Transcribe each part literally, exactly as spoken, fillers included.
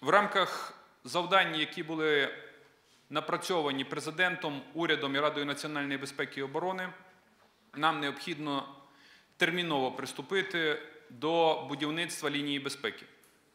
В рамках завдань, які були напрацьовані Президентом, урядом і Радою національної безпеки і оборони, нам необхідно терміново приступити до будівництва лінії безпеки.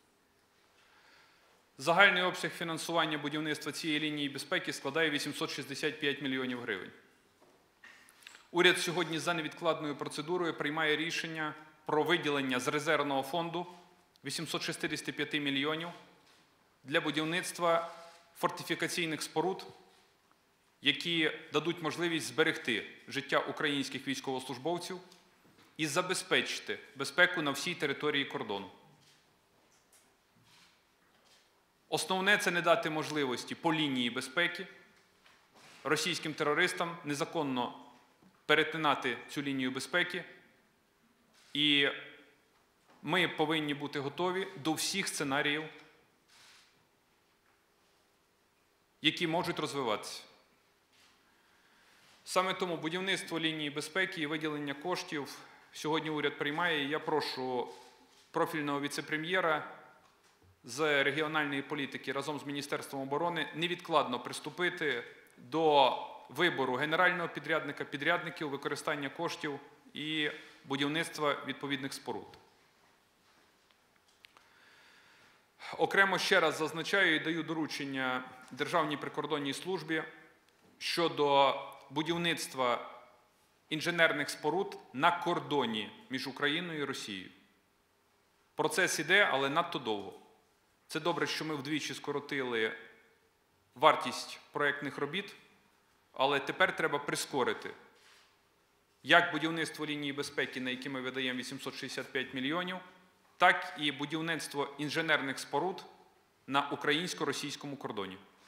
Загальний обсяг фінансування будівництва цієї лінії безпеки складає вісімсот шістдесят п'ять мільйонів гривень. Уряд сьогодні за невідкладною процедурою приймає рішення про виділення з резервного фонду вісімсот шістдесят п'ять мільйонів для будівництва фортифікаційних споруд, які дадуть можливість зберегти життя українських військовослужбовців і забезпечити безпеку на всій території кордону. Основне – це не дати можливості по лінії безпеки російським терористам незаконно перетинати цю лінію безпеки. І ми повинні бути готові до всіх сценаріїв, які можуть розвиватися. Саме тому будівництво лінії безпеки і виділення коштів сьогодні уряд приймає. І я прошу профільного віце-прем'єра з регіональної політики разом з Міністерством оборони невідкладно приступити до вибору генерального підрядника, підрядників, використання коштів і будівництва відповідних споруд. Окремо ще раз зазначаю і даю доручення Державній прикордонній службі щодо будівництва інженерних споруд на кордоні між Україною і Росією. Процес іде, але надто довго. Це добре, що ми вдвічі скоротили вартість проєктних робіт, але тепер треба прискорити як будівництво лінії безпеки, на які ми видаємо вісімсот шістдесят п'ять мільйонів, так і будівництво інженерних споруд на українсько-російському кордоні.